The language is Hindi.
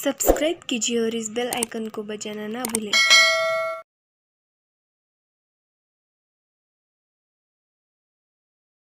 सब्सक्राइब कीजिए और इस बेल आइकन को बजाना ना भूलें।